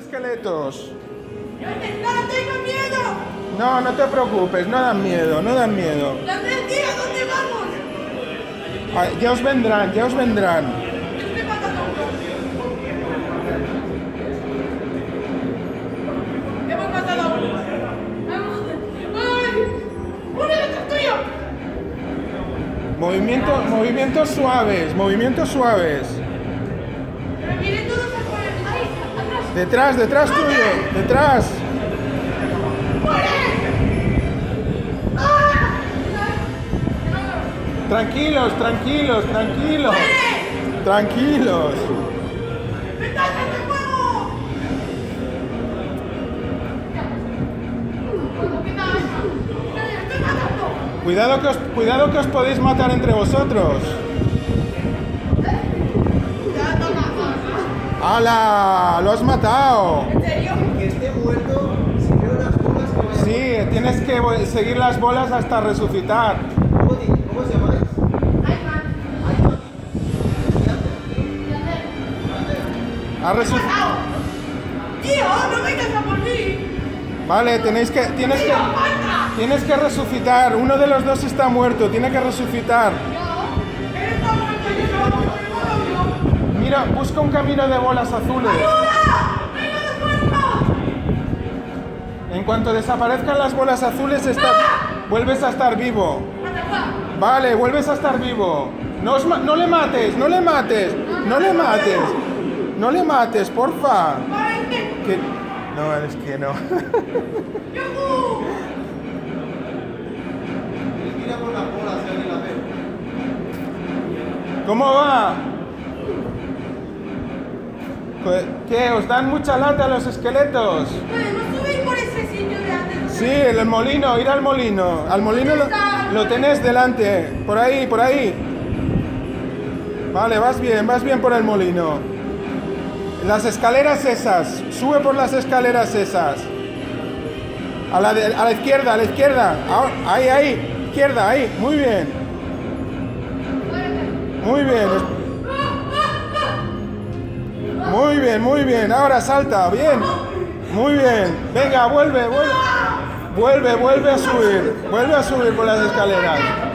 esqueletos. ¡No tengo miedo! No, no te preocupes, no dan miedo, no dan miedo. ¡Andrés, tío, ¿dónde vamos? Ah, ya os vendrán, ya os vendrán. Estoy matando a uno. Hemos matado a uno. ¡Ay! ¡Uno detrás tuyo! Movimientos suaves, movimientos suaves. Pero vienen todos a por el... ¡Ay! ¡Atrás! Detrás, detrás tuyo, detrás. Tranquilos, tranquilos, tranquilos. Tranquilos. Cuidado que os podéis matar entre vosotros. ¡Hala! ¡Lo has matado! ¿En serio? Que esté muerto, si veo las bolas que vayan. Sí, tienes que seguir las bolas hasta resucitar. ¿Cómo se llamáis? Ha resucitado. ¡Tío, no vengas a por mí! Vale, tienes que resucitar. Uno de los dos está muerto, tiene que resucitar. ¡Él está muerto! ¡Yo no! Mira, busca un camino de bolas azules. ¡Ayuda! ¡Venga de muerto! En cuanto desaparezcan las bolas azules, vuelves a estar vivo. Vale, vuelves a estar vivo. No le mates, no le mates, no le mates. No le mates, porfa. Que... No, es que no. Mira por las bolas, si alguien la ve. ¿Cómo va? ¿Qué? ¿Os dan mucha lata a los esqueletos? ¿Podemos subir por ese sitio de antes? Sí, el molino, ir al molino. Al molino lo tenés delante. Por ahí, por ahí. Vale, vas bien por el molino. Las escaleras esas. Sube por las escaleras esas. A la izquierda, a la izquierda. Ahí. Izquierda, ahí. Muy bien. Muy bien. Muy bien. Ahora salta. Bien. Muy bien. Venga, vuelve a subir. Vuelve a subir por las escaleras.